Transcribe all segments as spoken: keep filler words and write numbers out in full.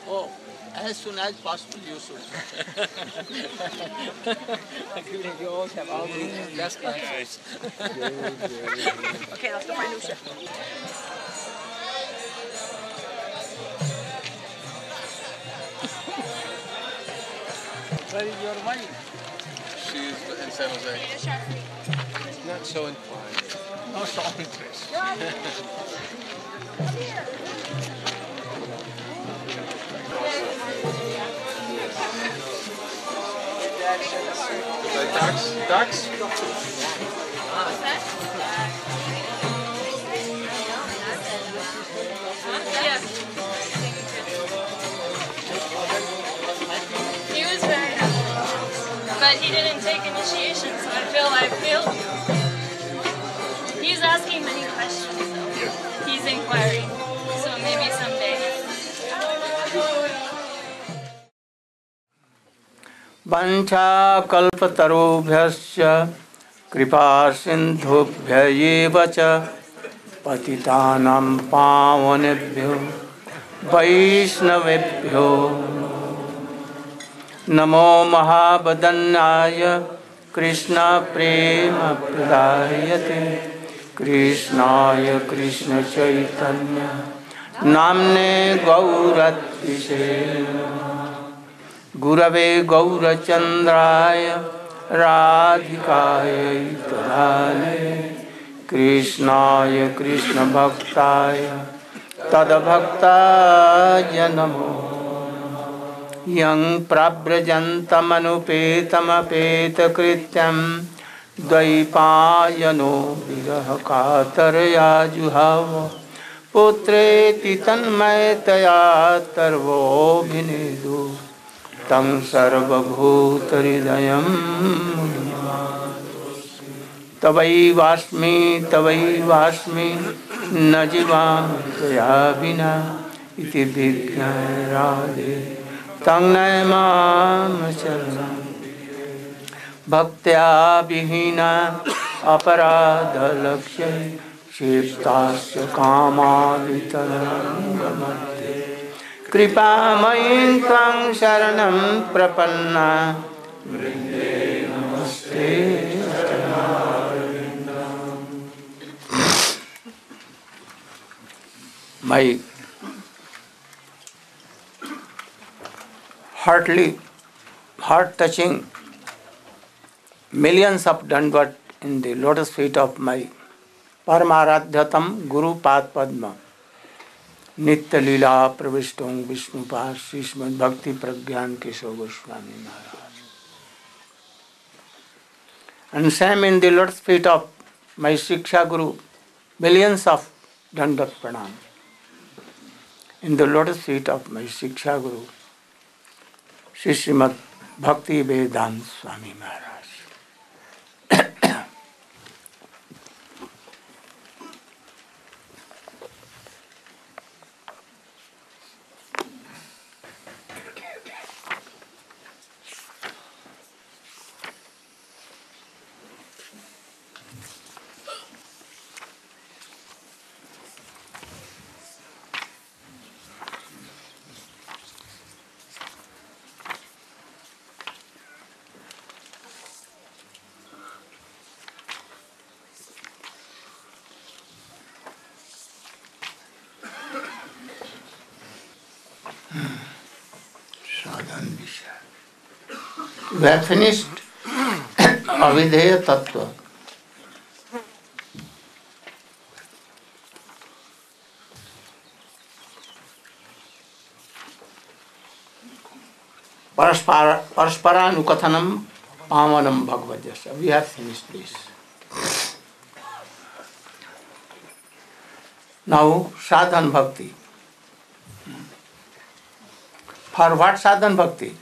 Oh, as soon as possible you should. You all have all the best answers. Okay, let's go find Usha. Where is your wife? She's in San Jose. Not so inclined. No so interest. Like ducks? Ducks? What's that? Yeah. He was very happy. But he didn't take initiation, so I feel I failed you. He's asking many questions, though. He's inquiring. So maybe someday. वंशाकल्पतरुभ्यश्च कृपा सिन्धुभ्यैव च पतितानां पावनेभ्यो वैष्णवेभ्यो नमो महावदन्याय कृष्णप्रेमप्रदायते कृष्णाय कृष्णचैतन्य नाम्ने गौरत्विषे गुरवे गौरचन्द्राय राधिकायै तदालये कृष्णाय कृष्णभक्ताय तद्भक्ताय नमो यं प्रव्रजन्तमनुपेतमपेतकृत्यं द्वैपायनो विरहकातरया जुहाव पुत्रेति तन्मयतया तर्वोऽभिनेदु तं सर्वभूतहृदयं तवैवास्मि तवैवास्मि न जीवामि त्वया विना इति विज्ञाय राधे तं नमाम शरणं भक्त्या विहीना अपराधलक्ष्ये क्षिप्तास्य कामादितरङ्गमध्ये कृपामयीं त्वां शरणं प्रपन्ना वृन्दे नमस्ते My heartily, heart-touching millions of dandvat in the lotus feet of my Paramaradhyatam Guru Pad Padma Nitya Leela Pravishtam Vishnupad Srimad Bhakti Pragyan Keshava Goswami Maharaj. And same in the lotus feet of my Shiksha Guru, millions of dandat pranam. In the lotus feet of my Shiksha Guru, Shri Srimad Bhakti Vedanta Swami Maharaj. We have finished Avideya Tattva. Paraspara, Parasparanukathanam Pavanam Bhagavadhyasya. We have finished this. Now, sadhan bhakti. For what sadhan bhakti?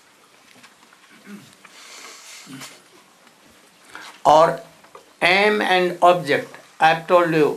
Or aim and object. I have told you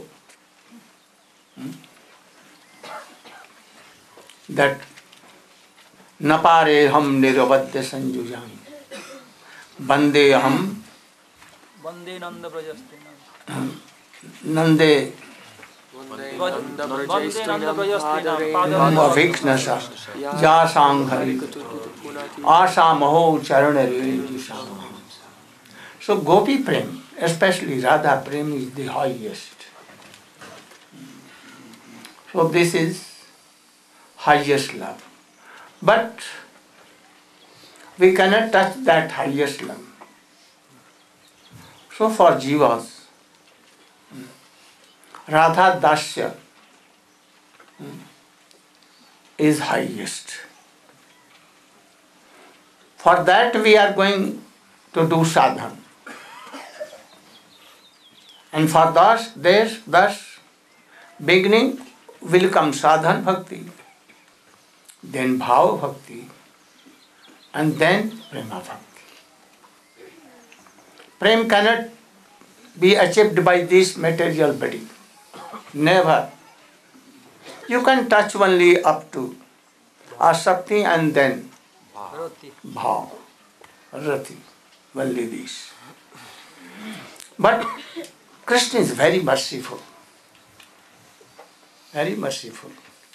that napare ham nirvadya sanjujami bande ham Bande Nanda Brajastina. Nande Aviknasa Jasanghari Asa Maho Charanare. So Gopi Prem, especially Radha Prem, is the highest. So this is highest love. But we cannot touch that highest love. So for Jivas, Radha Dasya is highest. For that we are going to do sadhana. And for thus, this, thus, beginning will come sadhana bhakti, then bhava bhakti, and then prema bhakti. Prem cannot be achieved by this material body. Never. You can touch only up to asakti and then bhav, rati, only this. But Krishna is very merciful. Very merciful.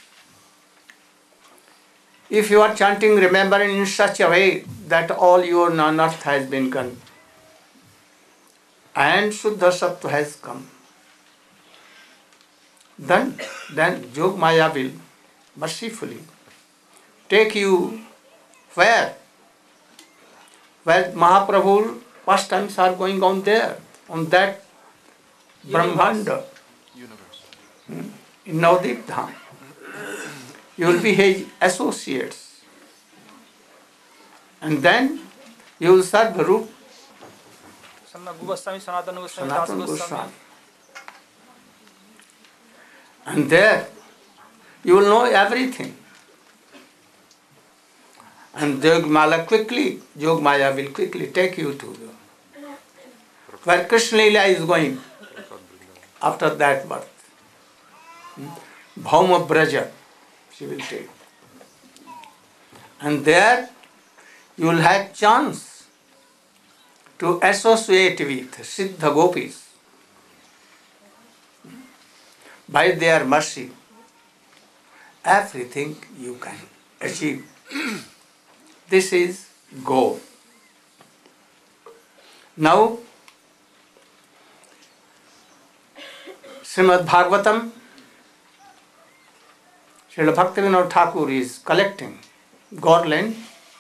If you are chanting, remembering in such a way that all your non-earth has been gone and Shuddha Sattva has come, then, then Yog Maya will mercifully take you where? Where Mahaprabhu pastimes are going on there, on that Brahmanda, hmm, in Navadip Dham. You will be his associates. And then you will serve the Rupa Sanatana Goswami. And there you will know everything. And Yogmala quickly, Yogmaya will quickly take you to the, where Krishna Lila is going after that birth. Bhauma Braja, she will take. And there you will have chance to associate with Siddha Gopis. By their mercy, everything you can achieve. This is goal. Now, Srimad Bhagavatam, Srila Bhaktivinoda Thakur is collecting garland,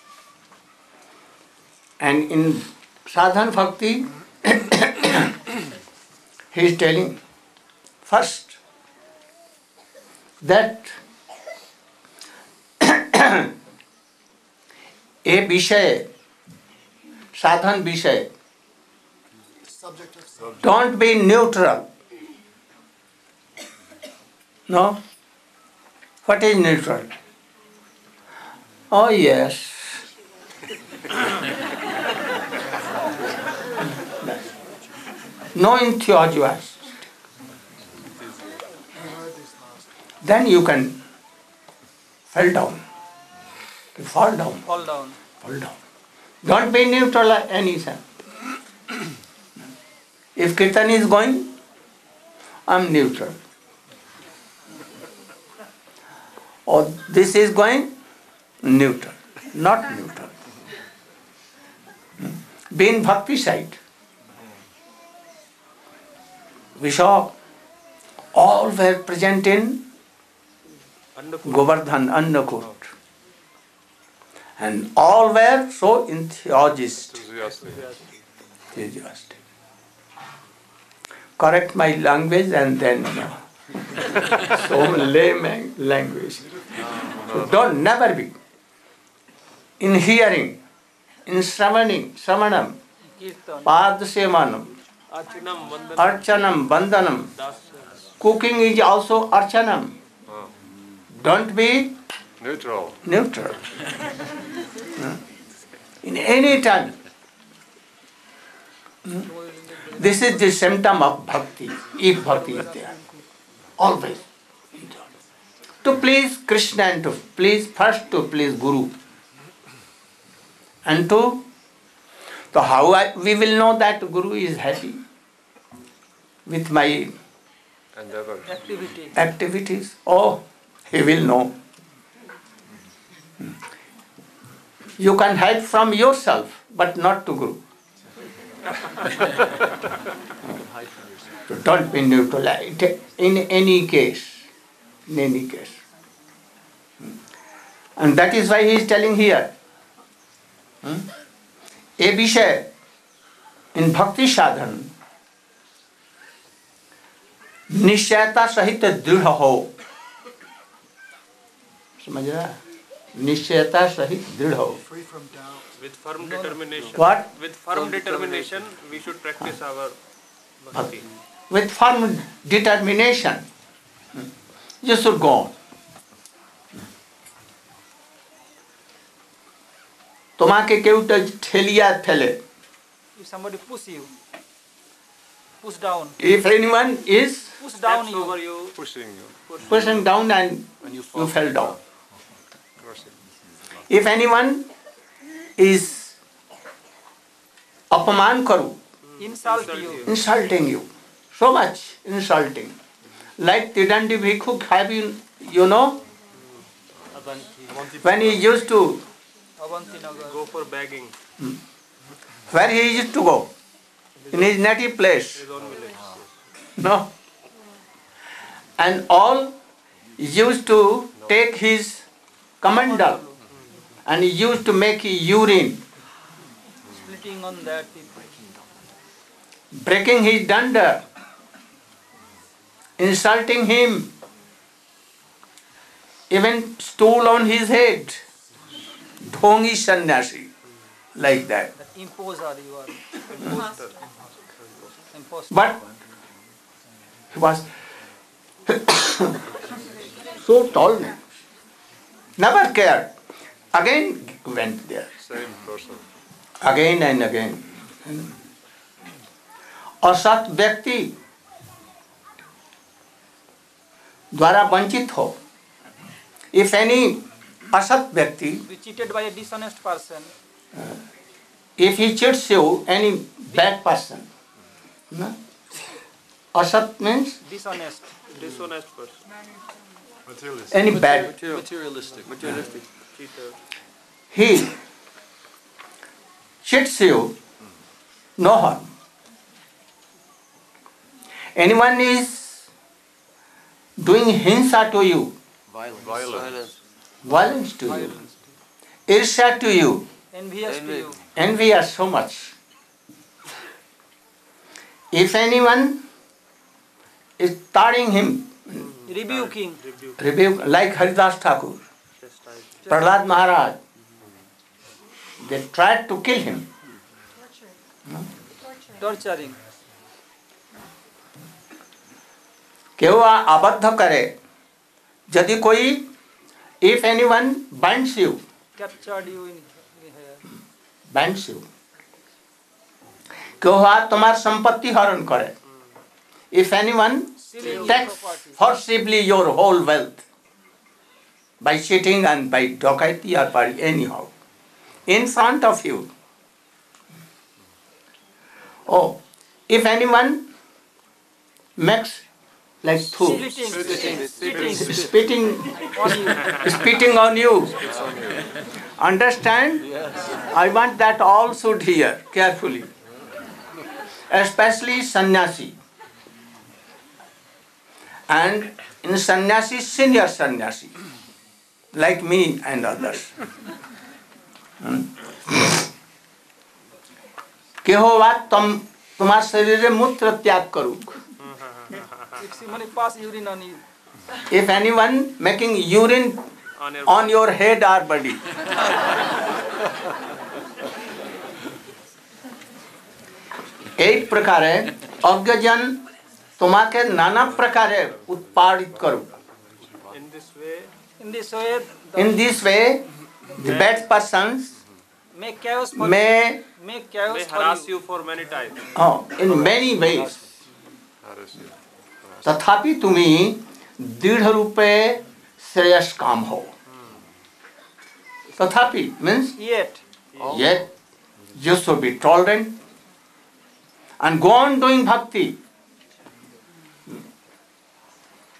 and in Sadhana Bhakti he is telling first that a Vishay, Sadhan Vishay, don't be neutral. No? What is neutral? Oh yes. No enthusiasm. Then you can fall down. You fall down. Fall down. Fall down. Don't be neutral any time. If Kirtan is going, I'm neutral. Or this is going, neutral. Not neutral. Be in bhakti side. We saw all were present in Govardhan, Annakut. And all were so enthusiastic. Enthusiastic. Correct my language and then uh, so lame language. So don't never be. In hearing, in sravaning, sravanam, padsevanam, archanam, bandhanam. Cooking is also archanam. Don't be neutral. Neutral. In any time. This is the symptom of bhakti, if bhakti is there. Always. To please Krishna and to please, first to please Guru. And to, so how I, we will know that Guru is happy with my Endeavor. Activity. activities. Oh, he will know. You can hide from yourself, but not to Guru. So don't be neutral in any case. In any case. And that is why he is telling here. A Vishay in Bhakti Sadhan निश्चयता सहित दृढ़ हो. समझ रहा है? निश्चयता सहित दृढ़ हो. With firm determination. What? With firm determination, we should practice our bhakti. With firm determination, you should go on. তোমাকে কেউ ঠেলিয়া ফেলে. If somebody push you, push down. If anyone is Push down Steps you. over you, pushing you. pushing down and you fell down. If anyone is अपमान करू, Insult you. insulting you, so much insulting. Like Tidandi Bhikkhu, have you, you know, when he used to, Avanti Nagar. Go for begging. where he used to go? In his native place. His own village. No. And all used to take his kamandal and he used to make urine, Splitting on that people. breaking his danda, insulting him, even stool on his head, dhongi sannyasi, like that. That imposer you are. Imposter. Imposter. But he was so tall, never cared. Again went there, Same person. again and again. असत व्यक्ति द्वारा वंचित हो. If any असत व्यक्ति, Be cheated by a dishonest person. if he cheats you, any bad person, no? Asat means Dishonest. Dishonest person. any bad. Materialistic. Materialistic. Cheater. He cheats you, no harm. Anyone is doing hinsa to you, Violence. violence to you, irsha to you, Envious to you. envious so much. If anyone is taunting him, Rebuking. Rebuke. rebuke, like Haridas Thakur, Chastise. Prahlad Maharaj, they tried to kill him. Torturing. केहू आबद्ध करे. यदि कोई, if anyone binds you, Captured you in in here. binds you, केहू तुम्हार संपत्ति हरण करे. If anyone Stealing your takes property. forcibly your whole wealth by cheating and by dokaiti or by anyhow, in front of you. Oh, if anyone makes like food, Spitting. Spitting. spitting, On you. spitting on you. Understand? I want that all should hear carefully. Especially sannyasi. And in sannyasi, senior sannyasi, like me and others. Hmm? केहो बात तुम तुम्हार शरीर में मूत्र त्याग करूँ. If somebody pass urine on you. If anyone making urine On your on your head or body. एक प्रकारे अज्ञजन तुम्हाके नाना प्रकारे उत्पादित करूँ. in this way, In this way, the In this way, the bad persons make chaos for may, you. Make chaos may for harass you. you for many times. oh, in many ways. तथापि तुम्ही दृढ़ रूपे श्रेयस काम हो. तथापि means Yet, yet you should be tolerant and go on doing bhakti.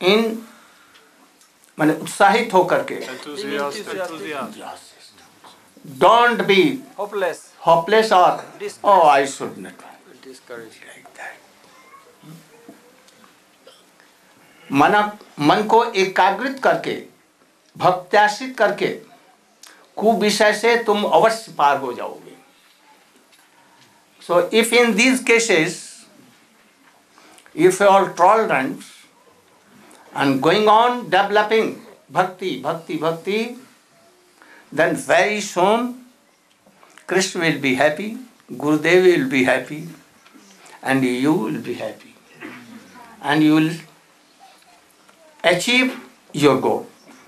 in माने उत्साहित होकर के don't be hopeless, hopeless or oh I should not Discouraged. like that. मन मन को एकाग्रित करके भक्त्याश्रित करके कुविषय से तुम अवश्य पार हो जाओगे. So if in these cases, if you are tolerant and going on developing bhakti, bhakti, bhakti, then very soon Krishna will be happy, Gurudev will be happy, and you will be happy, and you will achieve your goal.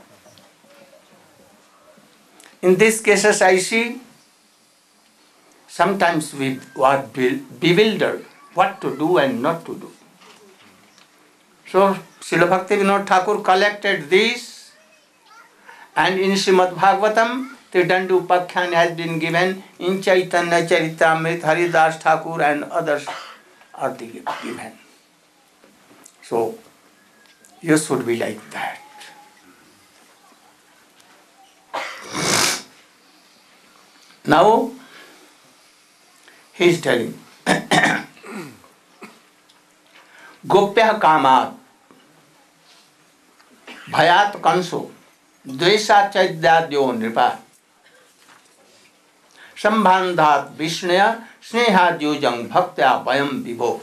In these cases, I see sometimes we are bewildered what to do and not to do. So, Srila Bhaktivinoda Thakur collected these, and in Srimad Bhagavatam, Tridandu Upakhyan has been given, in Chaitanya Charitamrita, Haridas Thakur and others are given. So, you should be like that. Now, he is telling, Gopya Kamat, Bhayat Kanso, Dvesa Chaitadyo Nripa, Sambandhat Vishnaya, Snehadyo Jang Bhaktya Vayam Vibho.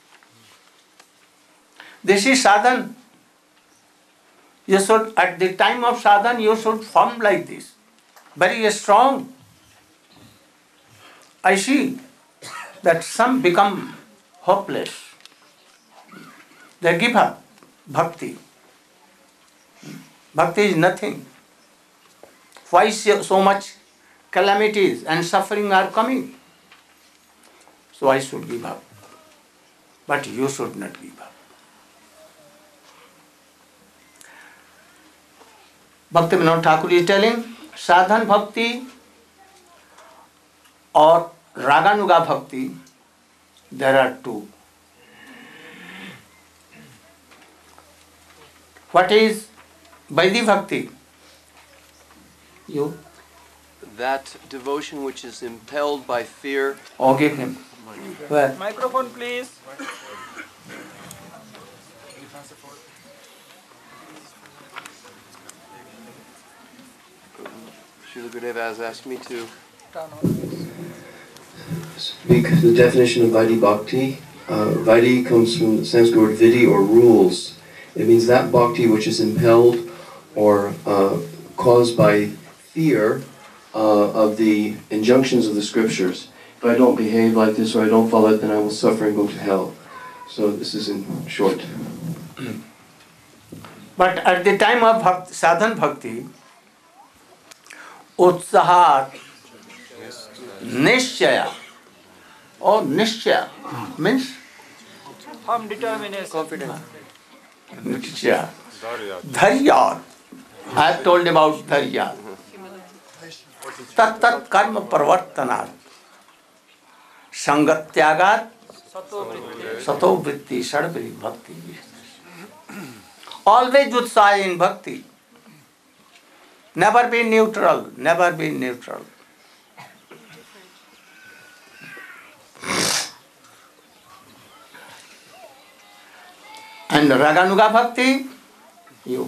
This is sadhan. You should, at the time of sadhan, you should form like this, very strong. I see that some become hopeless. They give up bhakti. Bhakti is nothing. Why so much calamities and suffering are coming? So I should give up. But you should not give up. Bhaktivinoda Thakur is telling, sadhan bhakti or raganuga bhakti, there are two. What is Vaidhi bhakti? You? That devotion which is impelled by fear. Oh, give him. Where? Microphone, please. Srila Gurudev has asked me to speak the definition of Vaidhi Bhakti. Uh, Vaidhi comes from the Sanskrit word vidhi, or rules. It means that bhakti which is impelled or uh, caused by fear uh, of the injunctions of the scriptures. If I don't behave like this or I don't follow it, then I will suffer and go to hell. So this is in short. But at the time of bhakti, sadhan bhakti, utsahat, nishchaya, or nishchaya means Firm determination. confident. nishchaya. Dharya. I have told about dharya. Tat tat karma parvartanat. Sangat tyagat sato vritti sadvri bhakti. Always utsaha in bhakti. Never be neutral. Never be neutral. And raganuga bhakti, you.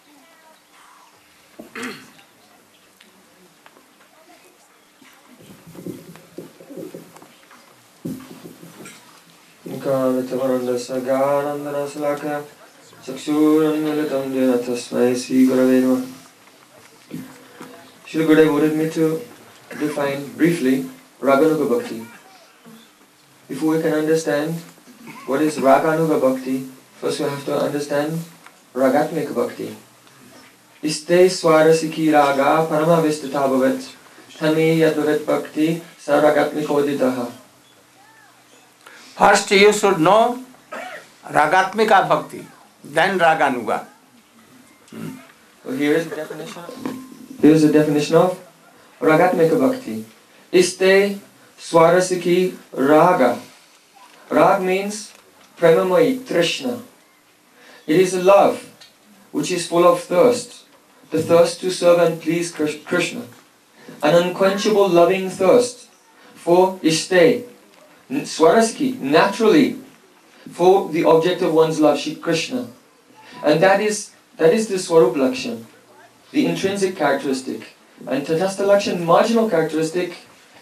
Kamitavarandas Aganandana Salaka Chakshuranmilitam Jena Tasmai Sri Gurave Namaha. Srila Gurudev wanted me to define briefly Raganuga Bhakti. Before we can understand what is Raganuga Bhakti, first we have to understand Ragatmika Bhakti. Iste Swarasiki Raga Paramavistata Bhavat Tami Yadvavet Bhakti Saragatmikoditaha. First you should know Ragatmika Bhakti, then Raganuga. Hmm. So here is the definition. Here is the definition of Ragatmika Bhakti. Iste Swarasiki Raga. Rag means Premamoyi, Trishna. It is a love which is full of thirst, the thirst to serve and please Krishna, an unquenchable loving thirst for ishte, swaraski, naturally, for the object of one's love, Shri Krishna. And that is that is the Swarup Lakshan, the intrinsic characteristic. And Tatastha Lakshan, marginal characteristic,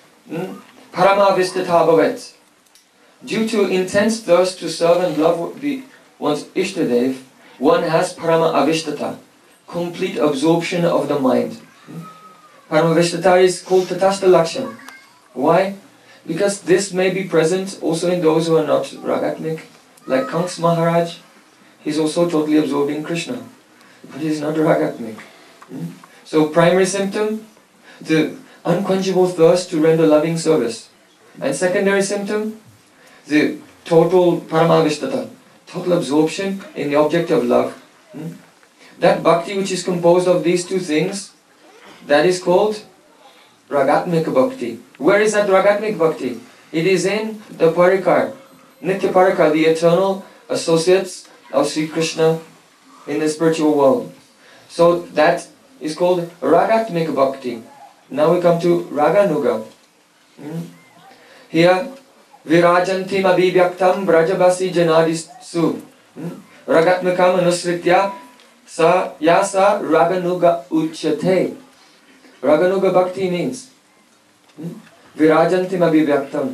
Parama Vistata Bhavet. Due to intense thirst to serve and love the, one's Ishtadev, one has Parama Avishtata, complete absorption of the mind. Parama Avishtata is called Tatastha Lakshan. Why? Because this may be present also in those who are not Ragatmik, like Kans Maharaj. He's also totally absorbing Krishna, but he's not Ragatmik. So primary symptom, the unquenchable thirst to render loving service. And secondary symptom, the total Paramavishtata, total absorption in the object of love. That bhakti which is composed of these two things, that is called Ragatmik Bhakti. Where is that Ragatmik Bhakti? It is in the Parikar, Nitya Parikar, the eternal associates of Sri Krishna in the spiritual world. So that is called Ragatmik Bhakti. Now we come to Raganuga. Hmm? Here, Virajantim abhivyaktam brajabasi janadisu. Ragatmikam anusritya sa yasa Raganuga uchate. Raganuga Bhakti means hmm? Virajantim abhivyaktam.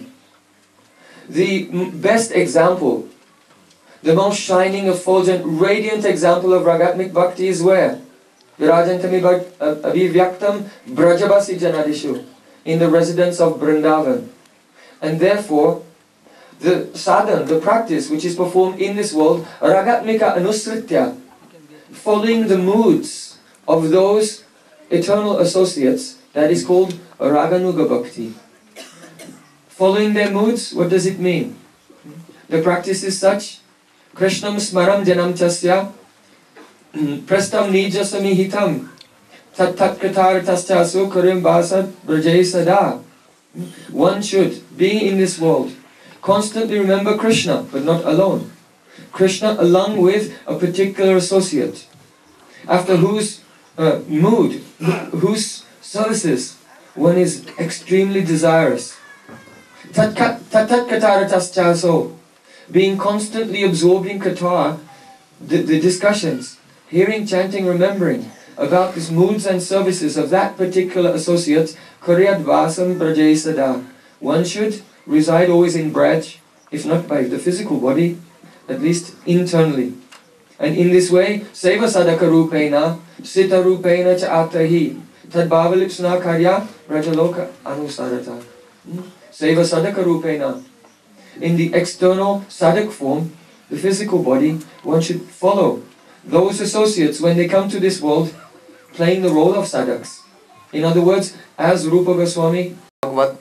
The best example, the most shining, effulgent, radiant example of Ragatmik Bhakti is where? Virajantami abhivyaktam brajabasi janadishu, in the residence of Vrindavan. And therefore, the sadhana, the practice which is performed in this world, Ragatmika anusritya, following the moods of those eternal associates, that is called Raganuga Bhakti. Following their moods, what does it mean? The practice is such: Krishnam smaram janam chasya prastam nijasami hitam tat tat katar taschasu karim basad brajay sada. One should, being in this world, constantly remember Krishna, but not alone. Krishna along with a particular associate, after whose uh, mood, whose services one is extremely desirous. Tat tat katar taschasu, being constantly absorbed in Katar, the, the discussions, hearing, chanting, remembering about these moods and services of that particular associate, Karyadvasam Brajay Sada. One should reside always in Braj, if not by the physical body, at least internally. And in this way, Seva Sadaka Rupena, Sita Rupena Cha Atahi, Tad Bhavalipsna Karya, Rajaloka Anusarata. Seva Sadaka Rupena. In the external sadhak form, the physical body, one should follow those associates when they come to this world, playing the role of sadhaks. In other words, as Rupa Goswami Bhagavad,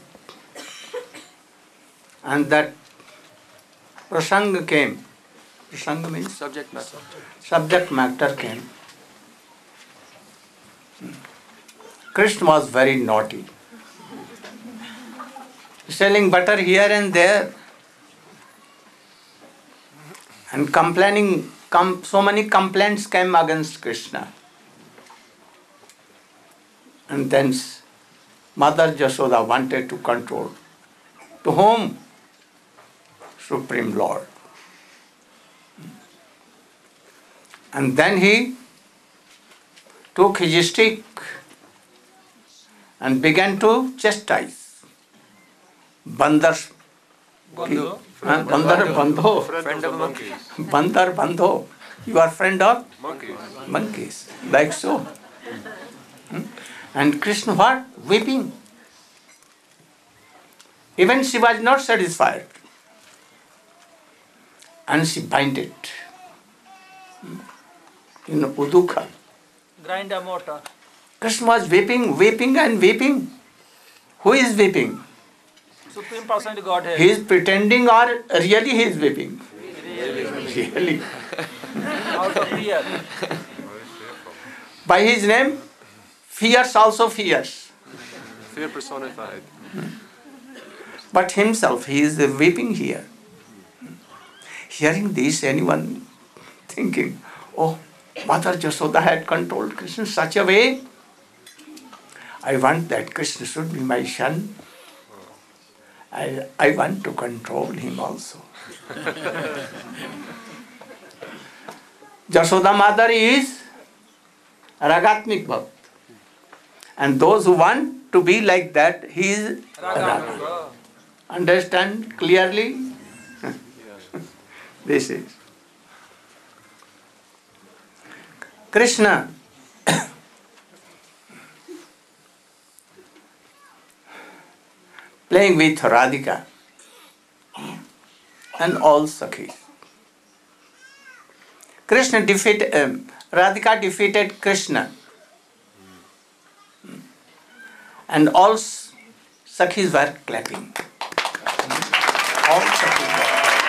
and that prasanga came. Prasanga means Subject matter. subject matter came. Krishna was very naughty, selling butter here and there, and complaining. Com- so many complaints came against Krishna. And then Mother Jashoda wanted to control. To whom? Supreme Lord. And then he took his stick and began to chastise. Bandar. Bandhu. Huh? Bandar Bandho. Friend of monkeys. Bandar Bandho. You are friend of Monkeys. monkeys. Like so. Hmm? And Krishna what? Weeping. Even she was not satisfied. And she binded. In Udukha. Grind a mortar. Krishna was weeping, weeping and weeping. Who is weeping? Supreme Person Godhead. He is pretending or really he is weeping? Really. Out of fear. By his name, fears also fears. Fear personified. But himself, he is weeping here. Hearing this, anyone thinking, oh, Mother Jasoda had controlled Krishna in such a way. I want that Krishna should be my son. I, I want to control him also. Jasoda mother is Ragatmik Bhakt. And those who want to be like that, he is Raga. Understand clearly? This is Krishna. Playing with Radhika and all Sakhis. Krishna defeated, um, Radhika defeated Krishna. And all Sakhis were clapping. All Sakhis were.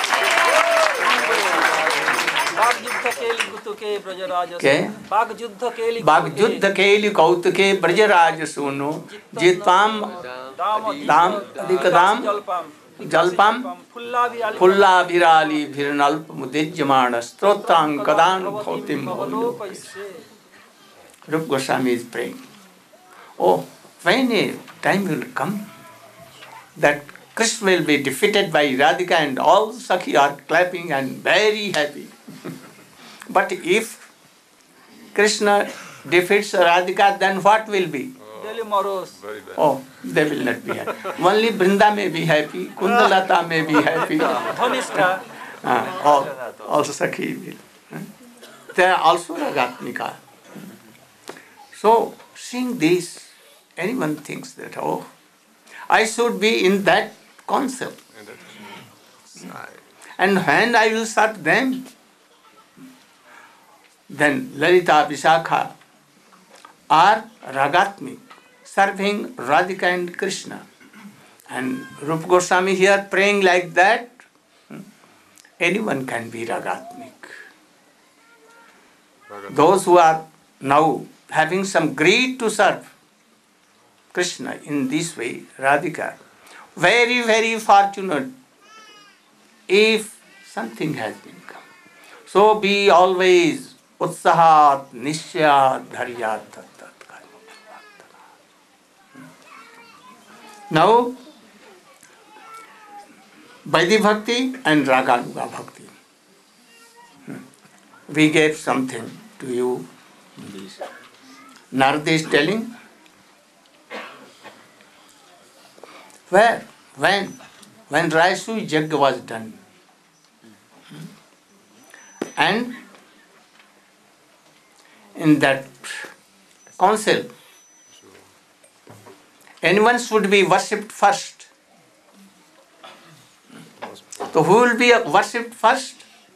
Okay. Bhag Keli Kautuke Brajaraj Suno Jitvam Dam Adikadam Jalpam Pulla Virali Virnalp Mudijamana Strotang Kadan Khotim. Rupa Goswami is praying. Oh, when a time will come that Krishna will be defeated by Radhika and all Sakhi are clapping and very happy. But if Krishna defeats Radhika, then what will be? Oh, they will not be happy. Only Brinda may be happy, Kundalata may be happy. uh, all, all Sakhi will. They are also Ragatmika. So, seeing this, anyone thinks that, oh, I should be in that concept. And when I will serve them, then Lalita Vishakha are Ragatmik, serving Radhika and Krishna. And Rupa Goswami here praying like that, anyone can be Ragatmik. Those who are now having some greed to serve Krishna in this way, Radhika, very, very fortunate if something has been come. So be always Utsahat, Nishya, Dharyat, Tat, Now, Vaidhi Bhakti and Raganuga Bhakti. We gave something to you. Narada is telling, where, when, when Raisu Yajna was done. And in that council, anyone should be worshipped first. So who will be worshipped first?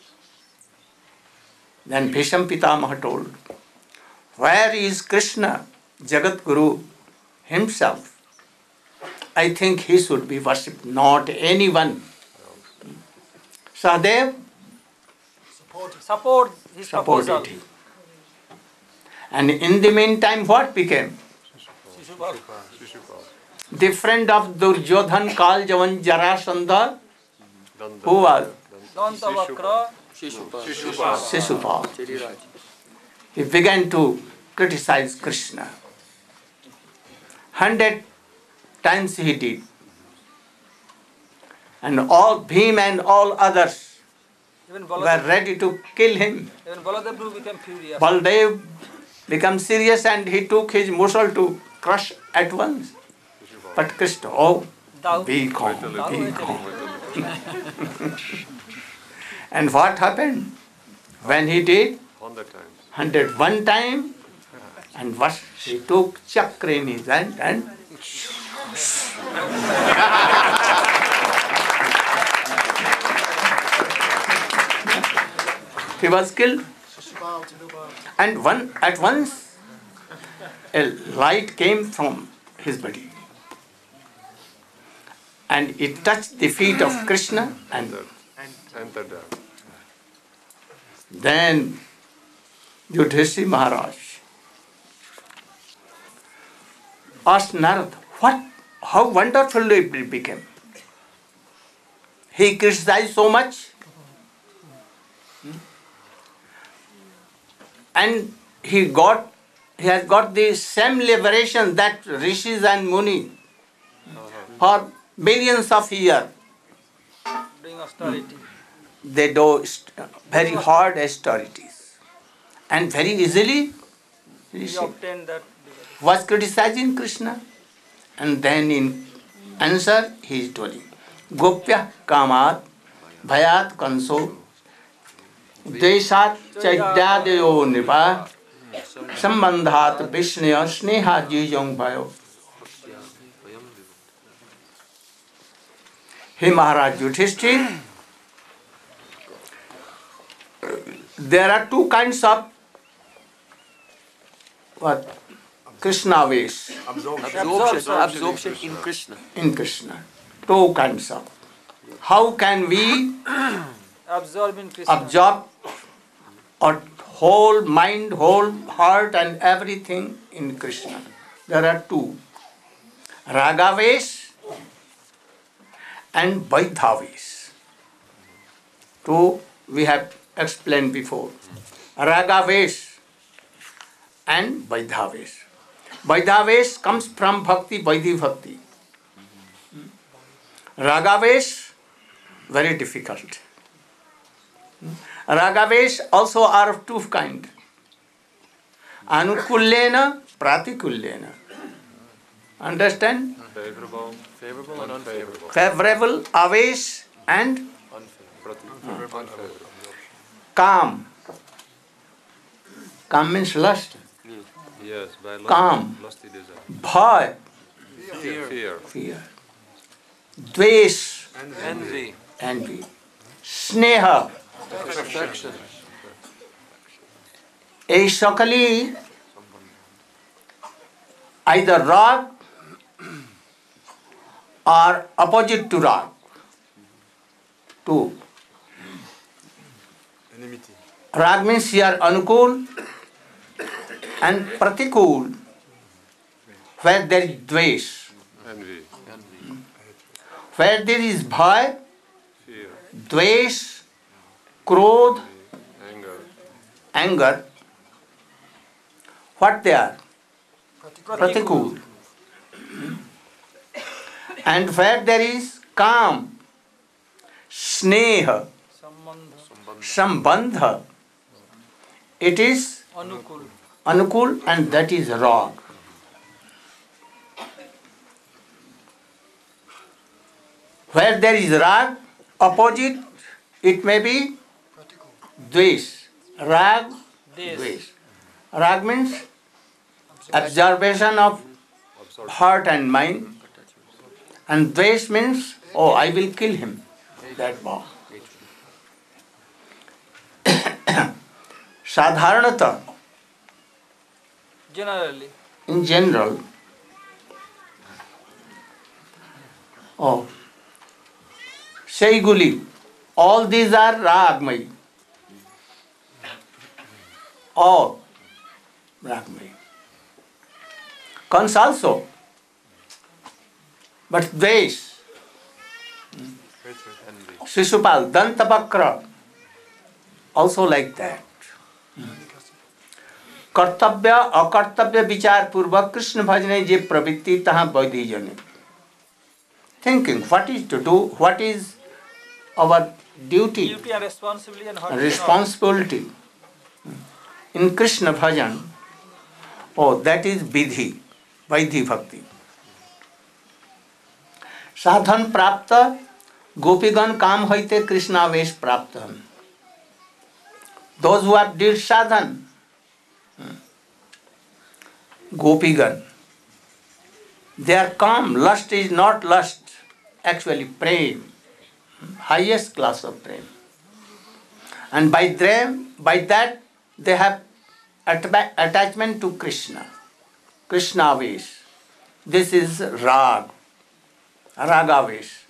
Then Bhisham Pitamaha told, where is Krishna, Jagat Guru himself? I think he should be worshipped, not anyone. Sahadev Support his supported proposal. him. And in the meantime, what became? The friend of Duryodhan, Kal, Javan, Jarasandha, who was? Dantavakra. Shishupal. He began to criticize Krishna. Hundred times he did. And all Bhim and all others Even were Baladev, ready to kill him. even Baladev became furious. Baldev became serious and he took his muscle to crush at once. But Krishna, oh, Thou- be calm, thou be art calm. And what happened? When he did? Hundred one time. And what he took chakra in his hand and he was killed. And one at once a light came from his body. And it touched the feet of Krishna and then Yudhishthira Maharaj asked Narada, what, how wonderful it became. He criticized so much. and he got, he has got the same liberation that rishis and muni for billions of years. Doing austerity. They do st- very hard austerities and very easily He rishi obtained that. was criticizing Krishna, and then in answer he is telling Gopya Kamat Bhayat Kanso Deshat Chaityadeyo Nipa Sambandhat Vishnaya Sneha Jijong Bhayo. Hey Maharaj Yudhishthir, there are two kinds of what? Krishna ways Absorption, absorption in Krishna. in Krishna. Two kinds of. How can we Absorb in Krishna. absorb our whole mind, whole heart and everything in Krishna? There are two. Ragavesh and Vaidhavesh. Two we have explained before. Ragavesh and Vaidhavesh. Vaidhavesh comes from Bhakti, Vaidhi Bhakti. Ragavesh, very difficult. Ragavesh also are of two kind. Anukullena, Pratikullena. Understand? Favorable, favorable and unfavorable. Favorable, Avesh and Unfavorable. Unfavorable. Calm. Calm means lust. Yes, by lust, Calm. lusty desire. Bhaya, Fear. Fear. fear. Dvesh, Envy, envy. Sneha, affection, এই সকলেই either rag or opposite to rag. Two. Enmity. Rag means here anukul and pratikul, where there is dvesh. Envy. envy, Where there is bhaya, Fear. dvesh, krodh, Anger. anger, what they are? Pratikul. And where there is calm, sneha, Sambandha. sambandha, it is Anukul. anukul and that is rag. Where there is rag, opposite, it may be dvesh. Rag, Des. dvesh. Rag means observation of heart and mind, and dvesh means, oh, I will kill him. That bomb. Sadharanata, Generally. in general, oh, Shaiguli, all these are Ragmai. All Ragmai. Kans also. But Dvesh, Envy. Shishupal, Dantavakra, also like that. कर्तव्य अकर्तव्य विचार पूर्वक कृष्ण भजने जे प्रवृत्ति तहाँ वैधि जने. Thinking what is to do, what is our duty, Duty and responsibility and how to responsibility in Krishna bhajan. Oh, that is vidhi, vaidhi bhakti. Sadhan prapta, gopigan kam hoite Krishna vesh prapta. Those who have did sadhan, Gopigan, they are calm. Lust is not lust, actually prem, highest class of prem. And by them, by that, they have atta- attachment to Krishna, Krishna vesh. This is rag, raga vesh.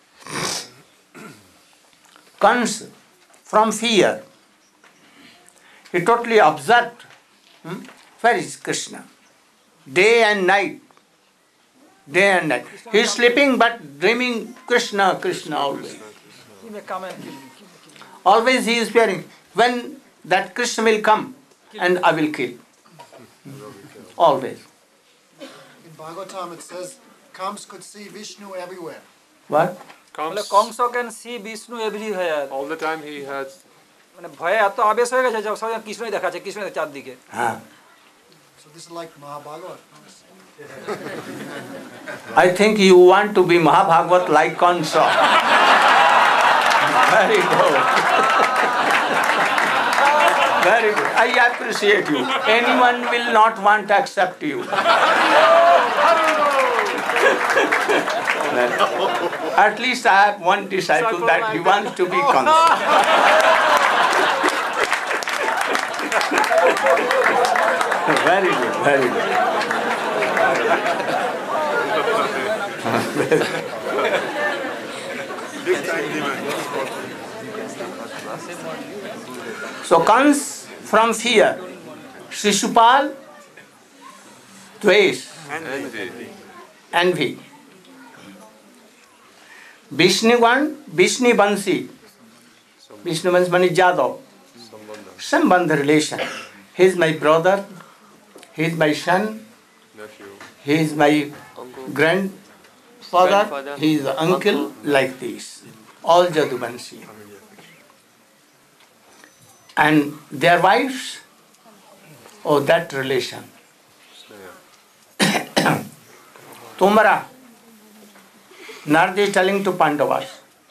Comes from fear. He totally observed. Hmm? Where is Krishna? Day and night. Day and night. He is sleeping but dreaming Krishna, Krishna always. He may come and kill me. Always he is fearing. When that Krishna will come, and I will kill. Always. In Bhagavatam it says Kams could see Vishnu everywhere. What? বলে Comes Kamsa can see Vishnu everywhere all the time. He has মানে ভয়ে এত আবেশ হয়ে গেছে যে সবাই কৃষ্ণই দেখাচ্ছে কৃষ্ণ চারদিকে Huh. So this is like Mahabhagavad. I think you want to be Mahabhagavat like Kansa. Very good. Very good. I appreciate you. Anyone will not want to accept you. At least I have one disciple that he wants to be Kansa. Very good, very good. So comes from fear. Shishupal, Dvesh, envy. envy. Vishnugan, Vishnu Bansi. Vishnu Bansi means Jadov. Sambandha relation. He is my brother, he is my son, Nephew. he is my grandfather, Grandfather, he is uncle, uncle. like this. All Jadubansi. And their wives, oh, that relation. Tumara, Nardi is telling to Pandavas.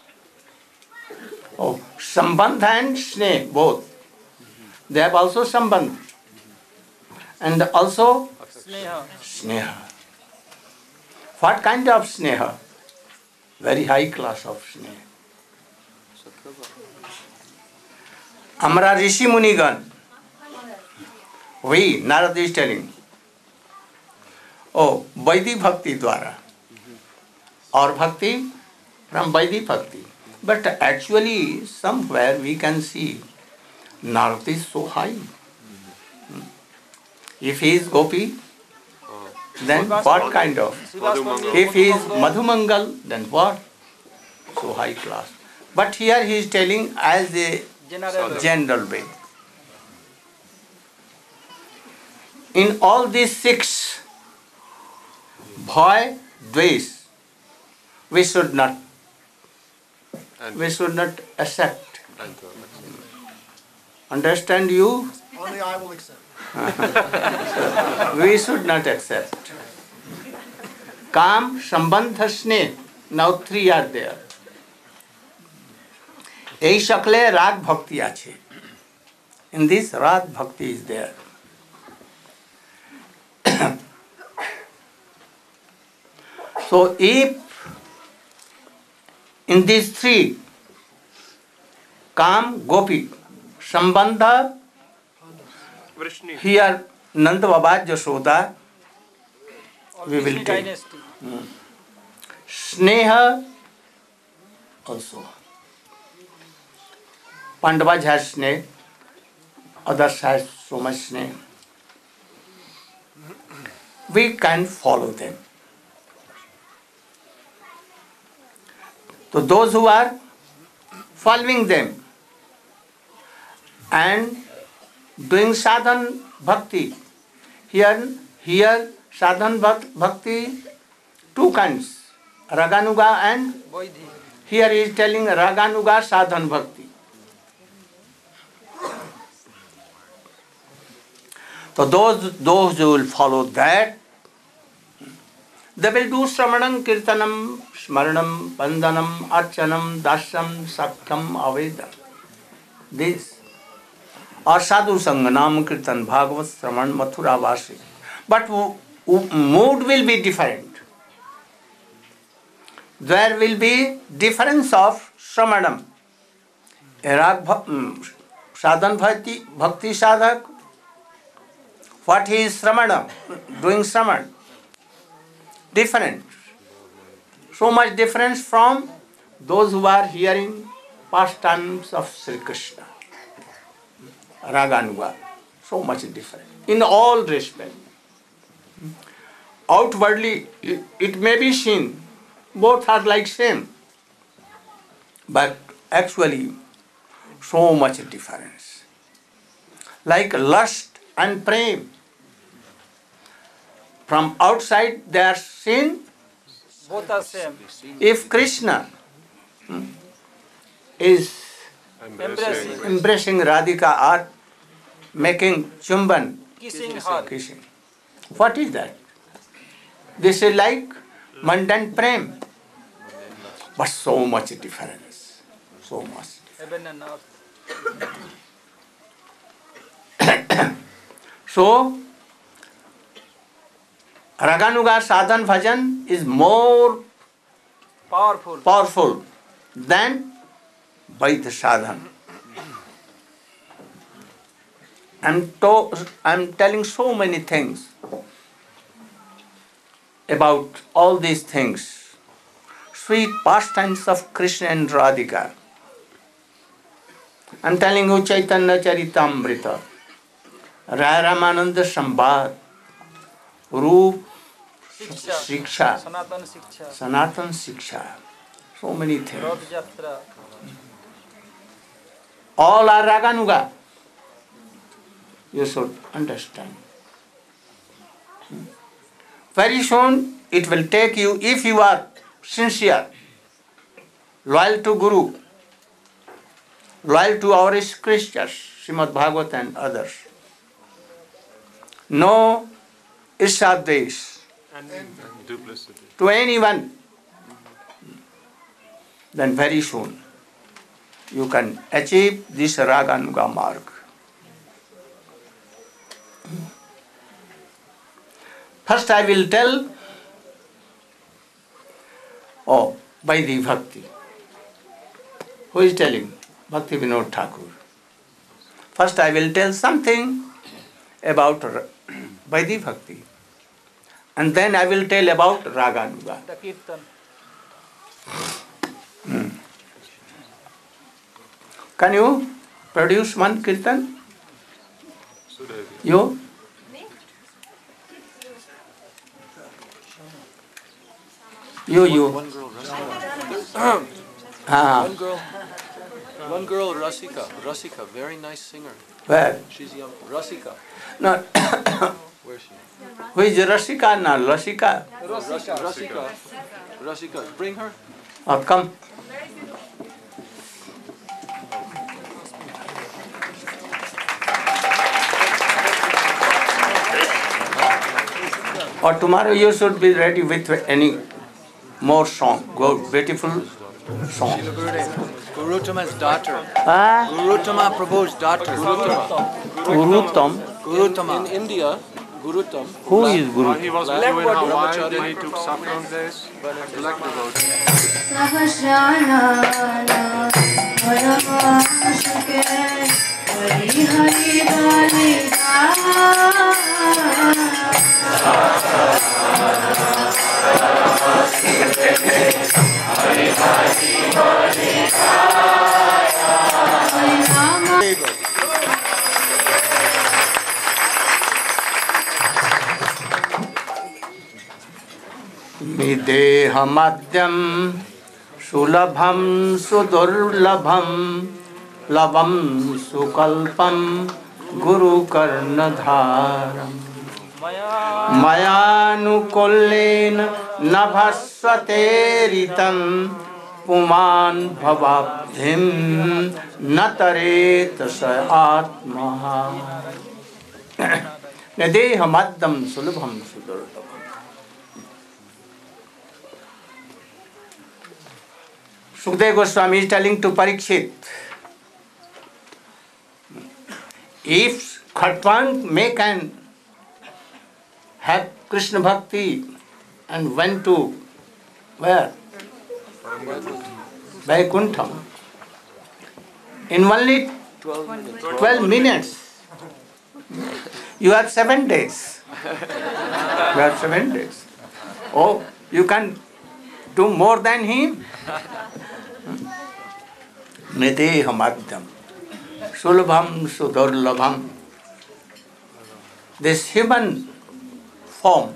Oh, Sambandha and Sneh, both. They have also Sambandha. And also স্নেহ Sneha. What kind of Sneha? Very high class of Sneha. Amara Rishi Munigan. We, Narada is telling. Oh, Vaidhi Bhakti Dwara. Or Bhakti from Vaidhi Bhakti. But actually, somewhere we can see Narada is so high. If he is Gopi, then what kind of? If he is Madhumangal, then what? So high class. But here he is telling as a general general way. In all these six, Bhoy, Dvesh, we should not, we should not accept. Understand you? Only I will accept. We should not accept. Kam, Sambandha, Sneh. Now three are there. এই সকলে রাগ ভক্তি আছে. In this, Rag Bhakti is there. So if in these three, Kam, Gopi, Sambandha, Vrishni. here Nanda Baba, Jashoda, we will take. Dynasty Sneha also. Pandavas has Sneha, others has so much Sneha. We can follow them. So those who are following them and doing sadhan bhakti, here, here sadhan bhak- bhakti, two kinds, Raganuga and vaidhi here he is telling Raganuga sadhan bhakti. So those those who will follow that, they will do Sramanam, Kirtanam, Smaranam, Vandanam, Archanam, Dasyam, Sakyam, Aveda. This. Or Sadhu Sangha, Nam Kirtan, Bhagavat, Sraman, Mathura, Vasi. But w- w- mood will be different. There will be difference of Sramanam. A Rag bha- mm, Sadhan Bhakti, Bhakti Sadhak, what he is Sramanam, doing Sraman. Different. So much difference from those who are hearing pastimes of Sri Krishna. Raganuga. So much different. In all respect. Outwardly, it, it may be seen, both are like same. But actually, so much difference. like lust and prem. From outside they are seen. Both are same. If Krishna hmm, is Embracing. embracing Radhika or making chumban, Kissing her. kissing, what is that? This is like mundane prem. But so much difference. So much. Heaven and earth. So, Raganuga sadhan bhajan is more Powerful. powerful than Vaidya sadhan. I'm, to, I'm telling so many things about all these things. Sweet pastimes of Krishna and Radhika. I'm telling you Chaitanya Charitamrita, Raya Ramananda Sambad, Roop Shiksha. Shiksha, Sanatan Shiksha. Sanatan Shiksha. So many things. Road Jatra. All are Raganuga. You should understand. Very soon it will take you, if you are sincere, loyal to Guru, loyal to our scriptures, Srimad Bhagavad and others. No Ishaddesh Duplicity. to anyone, then very soon you can achieve this Raganuga mark. First I will tell, oh, Vaidhi Bhakti. Who is telling? Bhakti Vinod Thakur. First I will tell something about Vaidhi Bhakti. And then I will tell about Raganuga. The Kirtan. Hmm. Can you produce one kirtan? You? You, you. One girl, Ah, one girl, one girl, Rasika. Rasika, very nice singer. where? She's young. Rasika. No. Where's she? Who is Rasika? No, Rasika. Rasika. Rasika. Rasika. Bring her. Oh, come. Or tomorrow you should be ready with any more song. Good, beautiful song. Guruttama's daughter. Ah, Guruttama Prabhu's daughter. Guruttam. Guruttama. In India, Guruttam. Who is Uh, Guru? he was Black doing body Hawaii brahmachari. when he took saffron days. Black devotee. सहस्राणाना परमाशुके हरि हरि दानिका Midehamadyam Sulabham Sudurlabham Labam Sukalpam Guru Karnadharam Mayanukullen Nabhasvateritam Puman Bhavabdhim Nataret Sa Atmaha Midehamadyam Sulabham Sudurlabham. Sukadeva Goswami is telling to Parikshit, if Khatwan may can have Krishna Bhakti and went to where? Vaikuntham. In only twelve minutes. You have seven days. You have seven days. Oh, you can do more than him? Midehamadyam Sulabham Sudurlabham. This human form,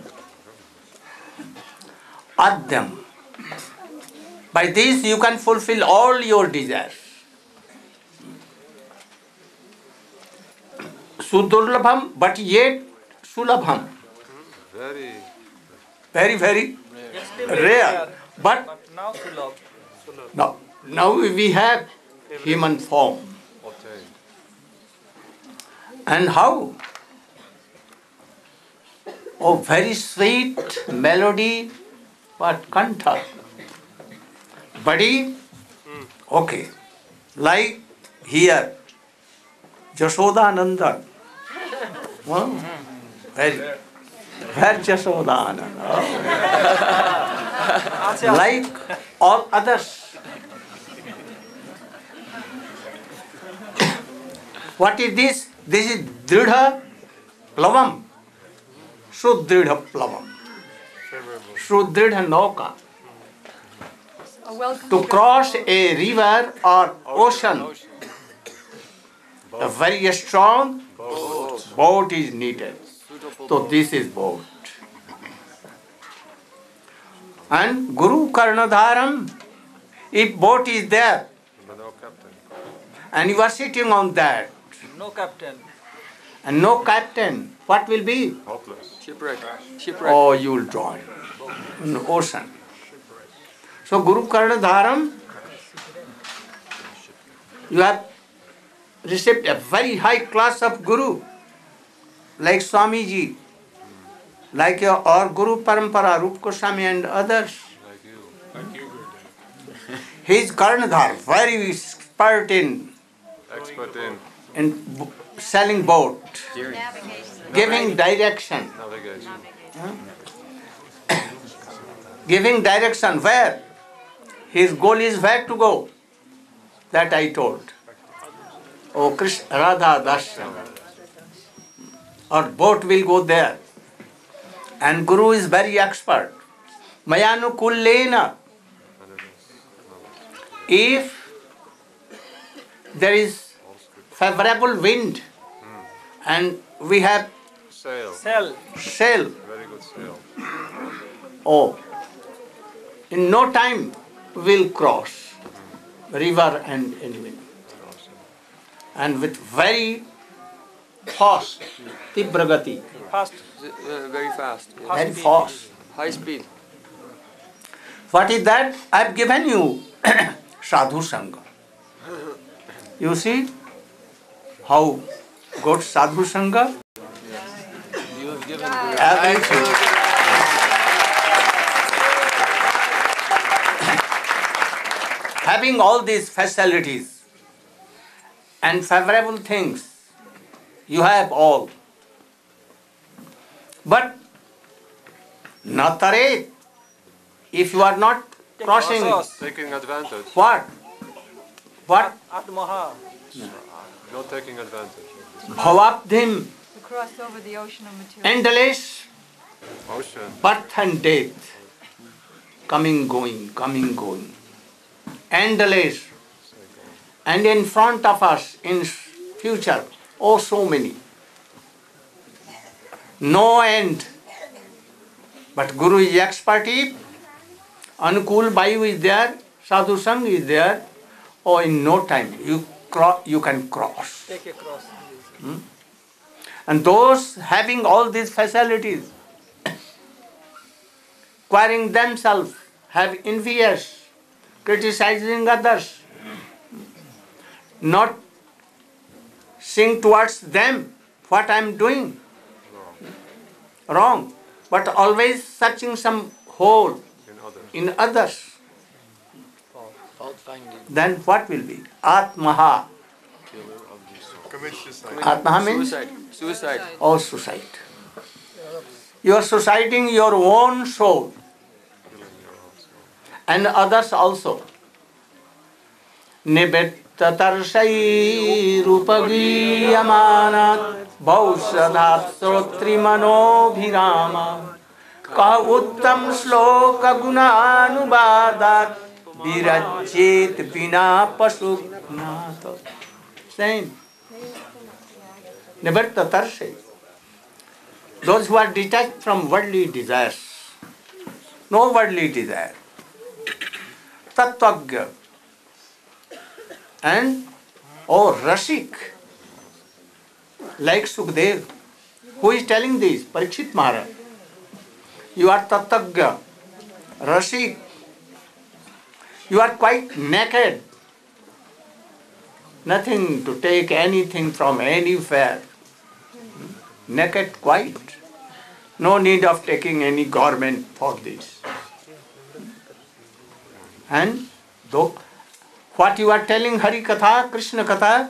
Adyam. By this you can fulfill all your desires. Sudurlabham, but yet Sulabham. Very. Very, very rare. But But now Sulabh. now, now we have human form. Obtained. And how? Oh, very sweet melody, but kantha. Body, okay. Like here, Jashodanandan. Well, very, where Jashodanandan? Oh. Like all others. What is this? This is Dridha Plavam. Sudridha Plavam. Sudridha Nauka. To cross a river or ocean, a very strong boat is needed. So this is boat. And Guru Karnadharam, if boat is there, But no captain. and you are sitting on that, No captain. and no captain, what will be? Hopeless. Shipwreck. Shipwreck. Oh, you will drown in the ocean. So Guru Karnadharam, you have received a very high class of Guru, like Swamiji, like your or Guru Parampara, Rupa Goswami and others. Like you. Like you. He is Karnadhar, very expert in, Expert in in b- selling boat, giving direction, navigation. giving direction where his goal is where to go. That I told. Oh, Krishna, Radha Darshan. Or boat will go there. And Guru is very expert. Mayanu Kullena. If there is favorable wind and we have Sail. Cell. sail, Very good sail. oh, in no time we will cross river and wind. And with very fast, Tibragati, Fast. Uh, very fast. Yeah. very fast. High speed. What is that? I have given you Sadhu Sangha. You see how good Sadhu Sangha? You have given Everything. Having all these facilities and favorable things, you have all. But Natare, if you are not crossing, Taking advantage. what? What? Atmaha. Not taking advantage. Bhavabdhim, To cross over the ocean of material. endless Ocean. birth and death, coming, going, coming, going, endless. And in front of us, in future, oh so many. No end. But Guru is expertise, Anukul Bayu is there, Sadhu Sangh is there, oh in no time you cro- you can cross. Take a cross. Hmm? And those having all these facilities, acquiring themselves, have envious, criticizing others, not seeing towards them what I am doing wrong, but always searching some hole In others. in others. fault finding. Then what will be? Atmaha. Commit suicide. Atmaha means Suicide. Suicide. or suicide. You are suiciding your own soul and others also. Nibettatarshai rupagiyamanat bhaushadat srotrimanobhirama ka uttam shloka gunanubadat virajyet vina pasuknata. Same. Nibettatarshai. Those who are detached from worldly desires, no worldly desire, Tattvagya, and oh Rasik, like Sukdev. Who is telling this? Parikshit Maharaj. You are Tattagya, Rashik. You are quite naked. Nothing to take anything from anywhere. Naked quite. No need of taking any garment for this. And though what you are telling Hari Katha, Krishna Katha,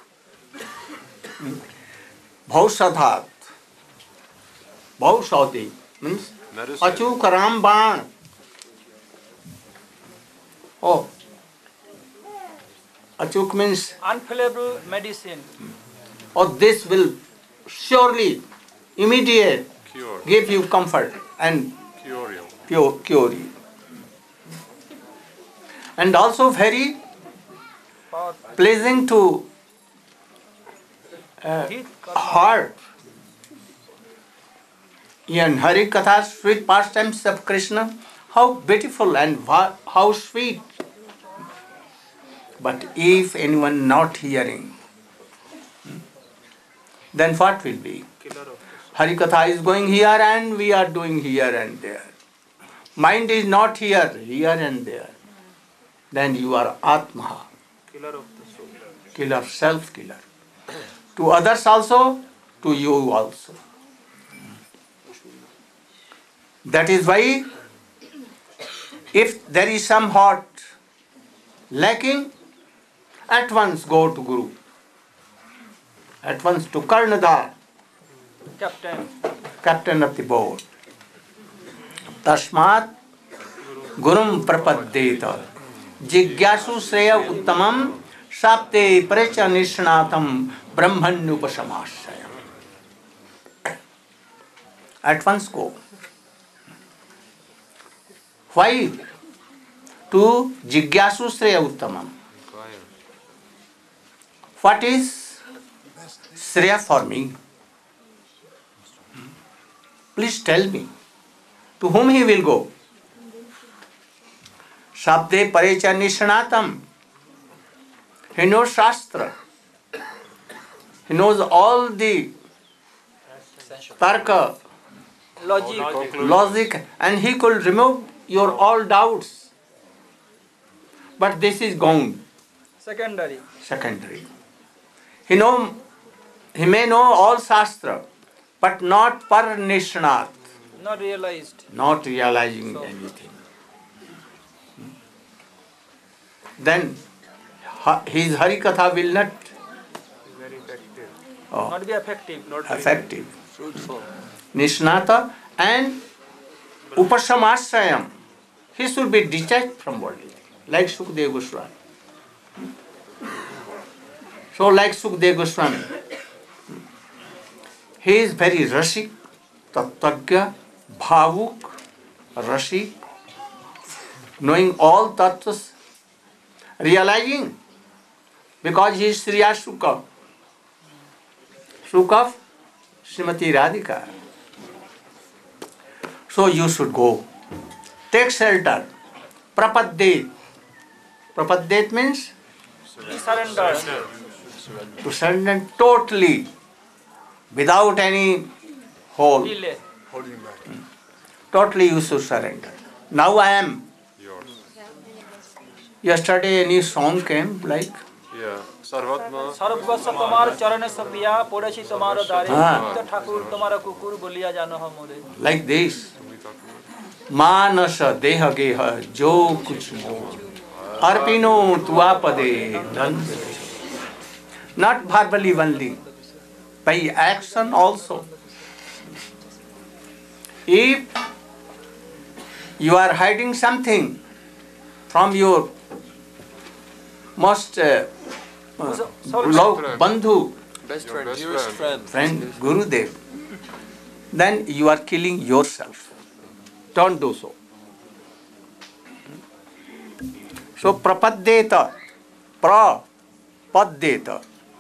Bhausadhat, Bhausadi means Achuk Ramban. Oh, Achuk means Unfallible medicine. oh, this will surely, immediate, Cure. give you comfort and Cure you. pure, cure you. And also very pleasing to uh, heart. In Hari Katha, sweet pastimes of Krishna, how beautiful and how sweet. But if anyone not hearing, then what will be? Hari Katha is going here and we are doing here and there. Mind is not here, here and there. Then you are Atma, Killer of the soul. killer, self-killer. To others also, to you also. That is why, if there is some heart lacking, at once go to Guru. At once to Karnadar, Captain. captain of the boat. Tasmat Gurum Prapaddeta Jigyasu Sreya Uttamam Sapte Precha Nishnatam Brahmanyupasamasaya. At once go. Why? To Jigyasu Sreya Uttamam. What is Sreya for me? Please tell me. To whom he will go? Sabde Parecha Nishanatam. He knows Shastra. He knows all the Tarka, Logic. logic, and he could remove your all doubts. But this is gone, Secondary. secondary. He know, he may know all Shastra, but not par Nishnat, Not realized. not realizing anything. Then ha- his Hari Katha will not Very effective. oh, Not be effective. Not very effective. Fruitful. Nishnata and Upasamasrayam. He should be detached from body, like Sukadeva Goswami. So, like Sukadeva Goswami, he is very rashik, tattagya, bhavuk, rashik, knowing all tattvas, realizing, because he is Sriya Shuka, Shuka of Srimati Radhika. So you should go. Take shelter. Prapaddhet. Prapaddhet means Be surrendered. to surrender totally, without any hold. Delay. Totally you should surrender. Now I am. Yours. Yesterday any song came like Yeah. Sarvatma. सर्वस्व तुम्हार चरण सपिया पड़ोसी तुम्हारो दारे हाँ. नित्य ठाकुर तुम्हारा कुकुर बोलिया जानो हम मोरे. like this. मानस देह गेह जो कुछ हो अर्पिनो तुआपदे नंद. Not verbally only, by action also. If you are hiding something from your most uh, uh, love, bandhu, Best Your friend, best dearest friend. friend. friend, Gurudev, then you are killing yourself. Don't do so. So prapaddeta, prapaddeta.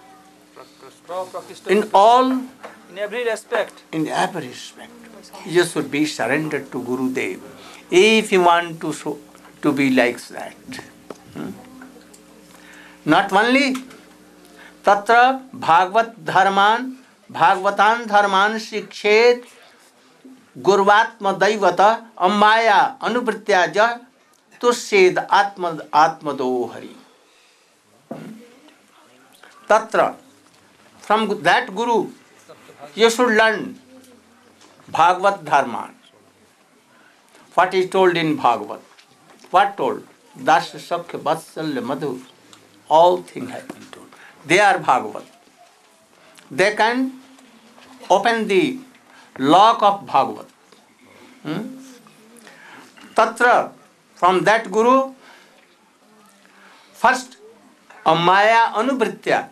In all, In every respect. in every respect, you should be surrendered to Gurudev if you want to so, to be like that. Hmm? Not only tatra bhagavad dharman भागवतान धर्मान शिक्षेत गुरुवात्म दैवत अम्माया अनुवृत्त्या ज तुष्येद आत्म आत्मदो Hari. Tatra, from that guru, you should learn Bhagavad Dharma. What is told in Bhagavad? What told? Dasya Sakya Vatsalya Madhu. All things have been told. They are Bhagavad. They can open the lock of Bhagavad. Hmm? Tatra, from that guru, first, Amaya Anuvritya.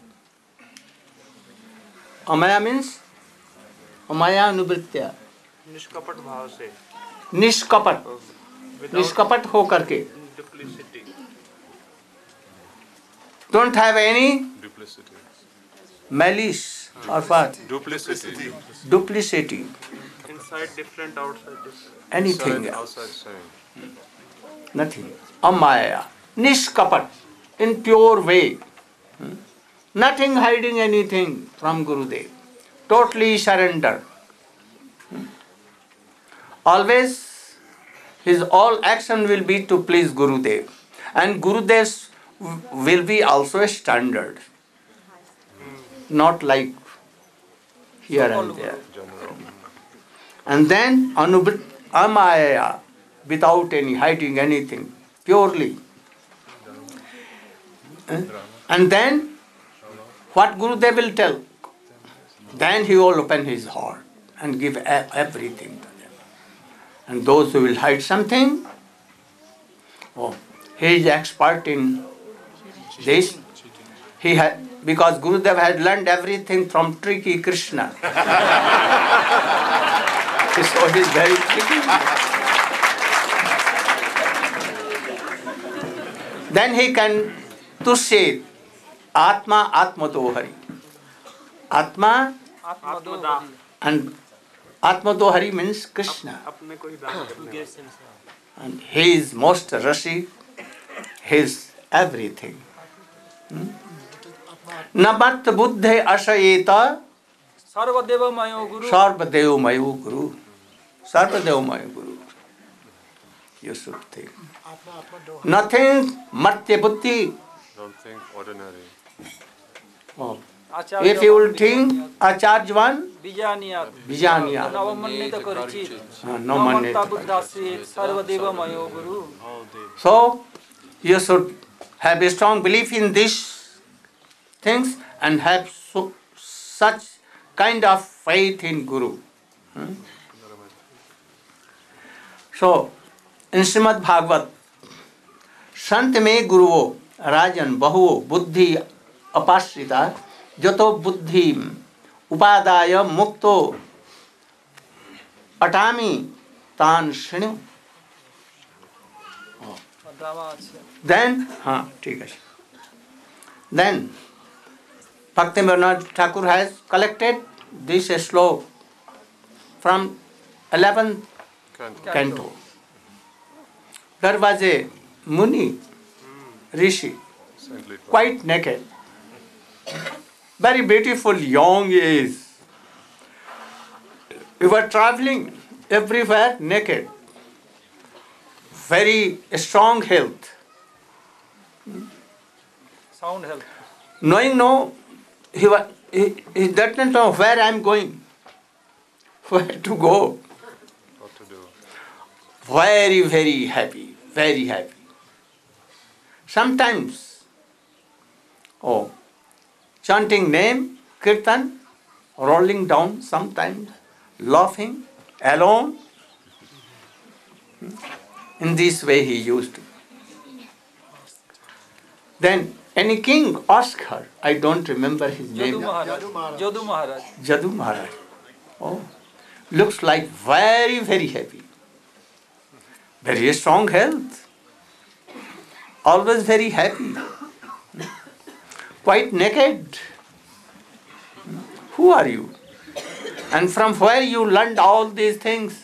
Amaya means? Amaya Anuvritya. निष्कपट भाव से. निष्कपट. निष्कपट हो करके. Duplicity. Don't have any Duplicity. malice or what? Duplicity. Duplicity. Inside different, outside different. Anything Inside, else. outside same. Nothing. Amaya. Nishkapat. In pure way. Hmm? Nothing hiding anything from Gurudev. Totally surrender. Hmm? Always his all action will be to please Gurudev. And Gurudev's will be also a standard. Not like here and there. And then Anubhit Amaya, without any hiding anything, purely. And then what Gurudev will tell? Then he will open his heart and give everything to them. And those who will hide something, oh, he is expert in this. He had, because Gurudev had learned everything from tricky Krishna. So he is very tricky. Then he can to say Atma Atmadohari. Atma and Atmadohari means Krishna. And he is most Rashi. He is everything. Hmm? Namat buddhe ashayeta Sarvadeva Mayo Guru. Sarvadeva Mayo Guru. Sarvadeva Mayo Guru. You should think. Nothing Matya Buddhi. Don't think ordinary. Oh. If you will think Acharyavan, Bijaniyat. Bijaniyat. Navamannita Karichit. No man. Namanta Buddhasi Sarvadeva Mayo Guru. So, you should have a strong belief in these things and have so, such kind of faith in Guru. Hmm? So, in Srimad Bhagavat, Sant में गुरुवो राजन बहुवो बुद्धि अपाश्रिता जतो बुद्धि उपादाय मुक्तो अटामी तान Shrenu. Then, हाँ ठीक है. Then, Bhaktivinoda Thakur has collected this sloka from eleventh canto. There was a Muni, Rishi, quite naked, very beautiful young age. We were traveling everywhere naked, very strong health. Sound health. Knowing no, he, was, he, he didn't know where I am going, where to go. What to do? Very, very happy, very happy. Sometimes, oh, chanting name, kirtan, rolling down, sometimes laughing, alone. In this way he used to. Then any king asked her, I don't remember his name. Jadu Maharaj. Jadu Maharaj. Jadu Maharaj. Oh, looks like very, very happy. Very strong health. Always very happy. Quite naked. Who are you? And from where you learned all these things?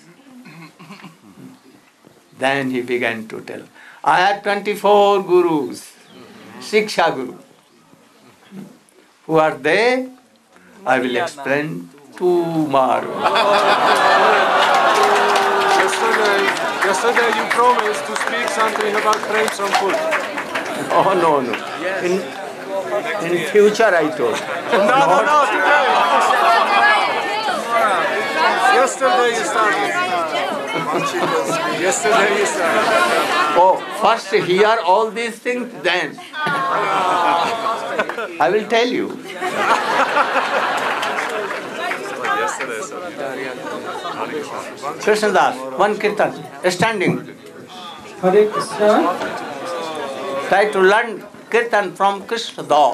Then he began to tell, I had twenty-four gurus, Shiksha Guru. Who are they? I will explain tomorrow. Yesterday, yesterday you promised to speak something about Prem Sampur. Oh, no, no. In, in future, I told. No, no, no, today. Yesterday you started. Yesterday you started. Oh, first hear all these things, then I will tell you. Krishnadas, one kirtan, standing. Hare Krishna. Try to learn kirtan from Krishnadas.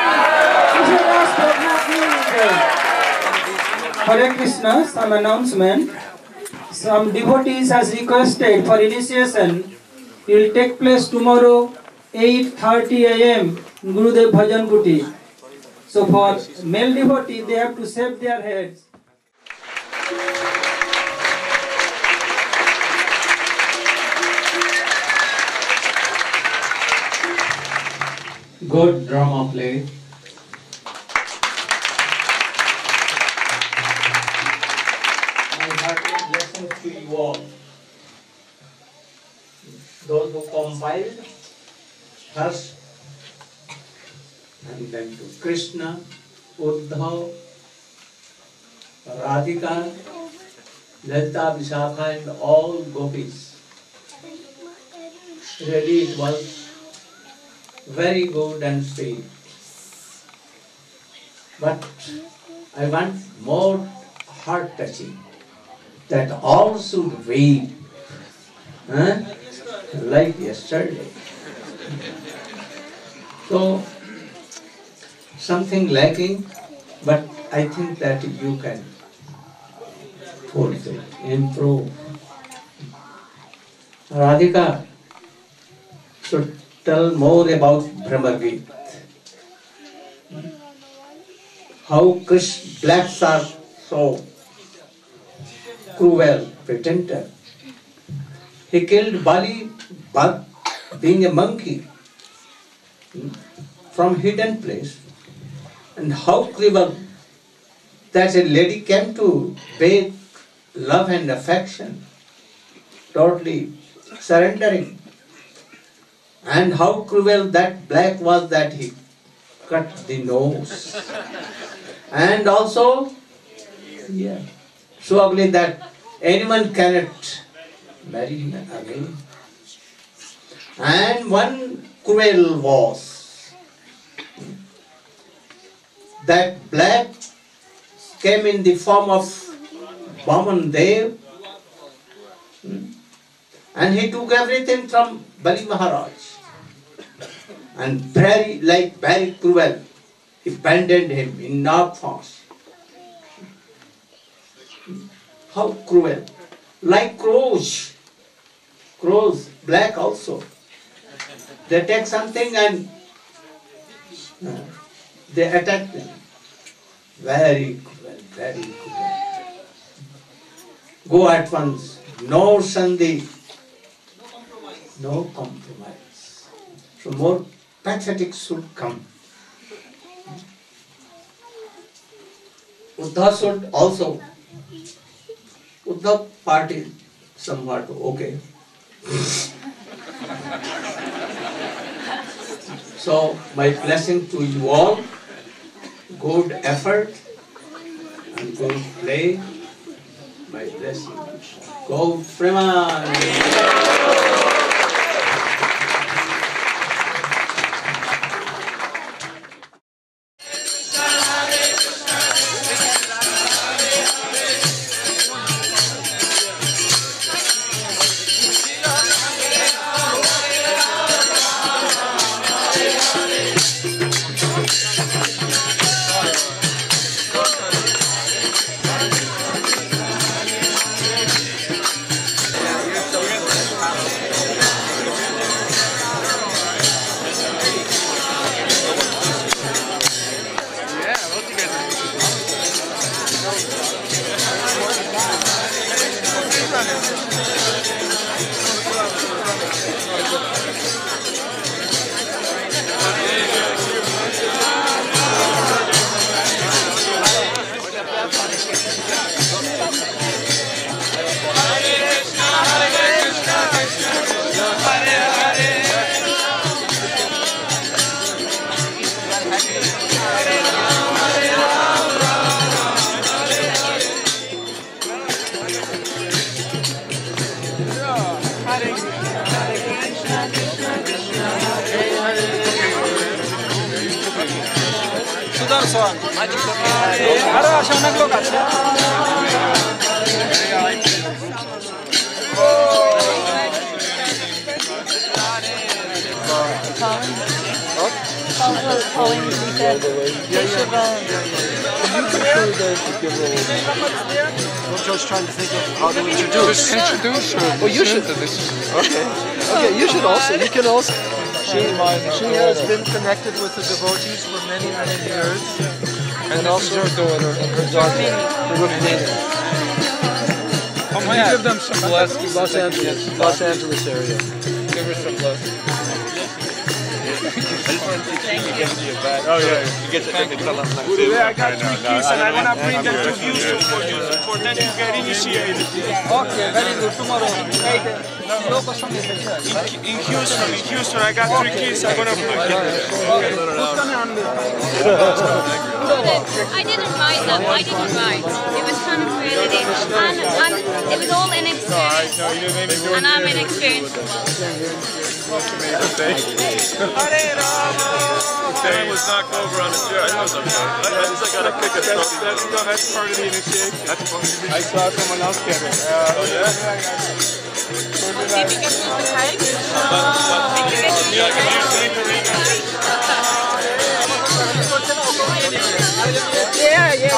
Hare Krishna, some announcement. Some devotees has requested for initiation. It will take place tomorrow, eight thirty a m Gurudev Bhajan Kuti. So for male devotees, they have to shave their heads. Good drama play. My hearty blessings to you all. Those who compiled first, and then to Krishna, Uddhav, Radhika, Lalita, Vishakha, and all gopis. Really, it was very good and sweet. But I want more heart touching, that all should weep, huh? Like yesterday. So, something lacking, but I think that you can fulfill, improve. Radhika should tell more about Brahma Gita. How Krishna blacks are so cruel, pretender. He killed Bali but being a monkey from hidden place. And how cruel that a lady came to beg love and affection, totally surrendering. And how cruel that black was that he cut the nose. And also, yeah, so ugly that anyone cannot marry him again. And one cruel was that black came in the form of Vaman Dev, and he took everything from Bali Maharaj. And very, like very cruel, he abandoned him in Nag fast. How cruel! Like crows, crows, black also. They take something and uh, they attack them. Very cruel, very cruel. Go at once, no sandhi, no compromise. So more pathetic should come. Uddhav should also, Uddhav party somewhat okay. So my blessing to you all, good effort and good play, my blessing. Go Preman! son. Ara siya naglukat siya. Colin, he said they should, uh, I'm just trying to think of how to introduce. Introduce her. Well, you should. Okay. Okay, you should also. You can also. She, she has been connected with the devotees for many, many years. And also her daughter and her daughter, Rukmini. Can you give them some blessings? Los Angeles, Los Angeles area. Give her some blessings. Oh yeah, you get to take the Guru, I got three keys and I'm gonna bring them to you so for you for them to get initiated. Okay, very good. Tomorrow. In, in Houston, in Houston, I got three keys. I'm gonna bring them. I didn't write them. I didn't write. It was kind of created, and, and it was all inexperience. And I'm inexperienced as well. Hare Rama. Sam was knocked over on the chair. I know something. I just got a kick of That's, that's, that's part of the initiation. I saw someone else get it. Uh, oh yeah? See if you can move the cake. Yeah, yeah.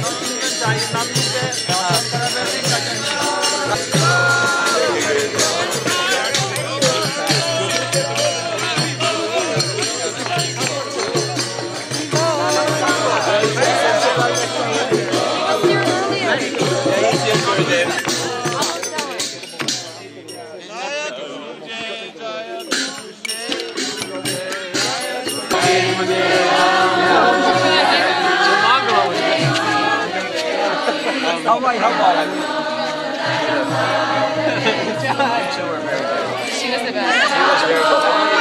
How about how about She was the best. She was very good.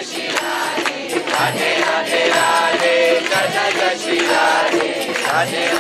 Radhe